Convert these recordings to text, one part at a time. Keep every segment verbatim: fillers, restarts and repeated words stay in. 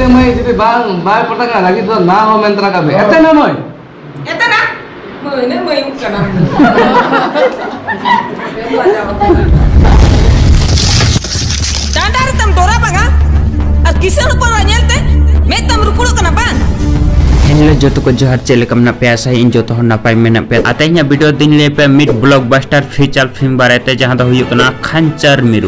ete mai jadi bang bang pertengah lagi tuh nah mau mentra kabe ete na moi ete na moi ini moi kana dandar tam tora banga as kisah lupa ranyelte metam rukulo kenapa Hello joto ko johar chele kam na pyasa in joto hon na pai mena pe atainya video din le pe mid blockbuster feature film barate jahan da huyu kana Khanchar Miru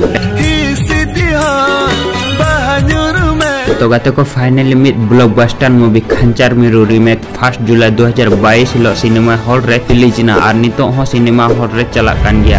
तो गाते को finally मिड blockbuster movie खंचार मिरु remake first जुलाई दो हज़ार बाईस हिलो सिनेमा हॉल रे रिलीज ना और नितो हो सिनेमा हॉल रे चला कान गया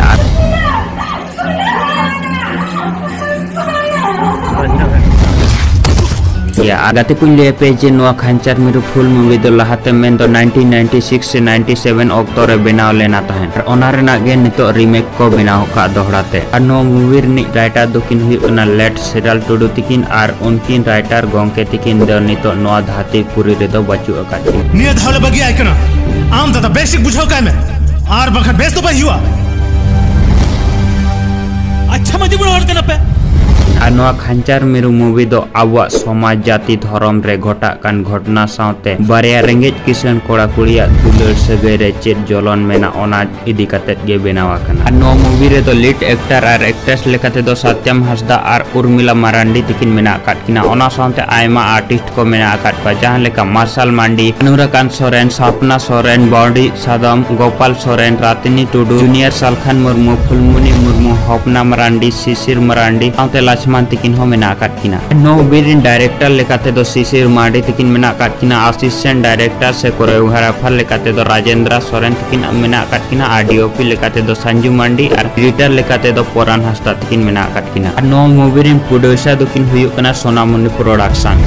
या आगाते कुले पेज नो खंचार मिरु फुल मूवी दो लहाते मेन दो नाइनटीन नाइंटी सिक्स से नाइंटी सेवन ऑक्टो रे बनाव लेना तहन और ओना रेना गे नितो रीमेक को बनाव का दोहराते और नो मूवी रे राइटर दोकिन हुई लेट सिराल टुडू तिकिन और उनकिन राइटर गोंके तिकिन दो नितो नो धाती पूरी रे दो बचु अकाती निय धाले बगी आइकना आम दादा बेसिक बुझाओ काय में आर बखत बेस तो भाई हुआ अच्छा मजे बुढ़ा करना पे अनवा खंचार मिरु मूवी दो आवा समाज जाति धर्म रे घटा कान घटना सावते बारिया रेंगेज किसान कोड़ा कुड़िया दुलर सगे रे चेत जलन मेना ओना इदी कतेत गे बनावा कना अनवा मूवी रे दो लीड एक्टर और एक्ट्रेस लेकाते दो सत्यम हासदा और उर्मिला मारांडी तिकिन मेना काट किना ओना सावते आयमा आर्टिस्ट को मेना काट पा जहां लेका मार्शल मांडी अनुराकांत सोरेन सपना सोरेन बॉडी सादम गोपाल सोरेन रातिनी टुडू जूनियर सालखान मुर्मू फुलमुनी मुर्मू हपना मारांडी शिशिर मारांडी सावते लक्ष्मण तिकिन हो मेना काट किना नो बिरिन डायरेक्टर लेकाते दो शिशिर मांडी तिकिन मेना काट किना असिस्टेंट डायरेक्टर से कोरियोग्राफर लेकाते दो राजेंद्र सोरेन तिकिन मेना काट किना आरडीओपी लेकाते दो संजू मांडी और एडिटर लेकाते दो पोरान हासदा तिकिन मेना काट किना नो मूवी रिन प्रोड्यूसर दुकिन हुयु कना सोनामुनि प्रोडक्शन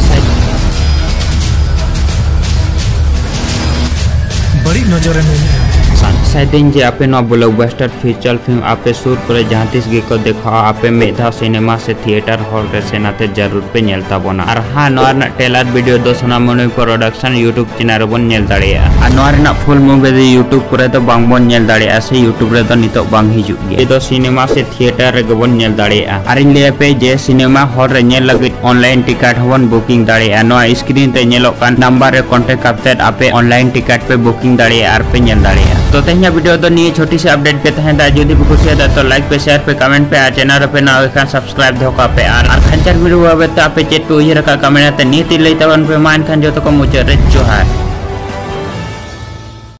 बड़ी नजर में साइडिन जे आपे नो ब्लॉकबस्टर फीचर फिल्म आपे सुर करे जहां तिस गे को देखा आपे मेधा सिनेमा से थिएटर हॉल रे सेनाते जरूर पे नेलता बना और हां नोर ना टेलर वीडियो दो सोनामुनि प्रोडक्शन यूट्यूब चैनल बन नेल दाड़िया और नोर ना फुल मूवी दे यूट्यूब करे तो बांग बन नेल दाड़िया से यूट्यूब रे तो नितो बांग हिजु गे दो सिनेमा से थिएटर रे बन नेल दाड़िया और इन ले पे जे सिनेमा हॉल रे नेल लगे ऑनलाइन टिकट हवन बुकिंग दाड़िया नो स्क्रीन ते नेलो कान नंबर रे कांटेक्ट करते आपे ऑनलाइन टिकट पे बुकिंग दाड़िया और पे नेल दाड़िया तो तेहना वीडियो तो नहीं छोटी सी अपडेट पे तहन दा जदी भी खुशी है तो लाइक पे शेयर पे कमेंट पे आ चैनल पे ना होय सब्सक्राइब धोका पे आर खंचार वीडियो आबे तो आपे चेट पे उही रखा कमेंट ते नीति लेतवन पे मान खान जो तो को मुचे रे जोहार।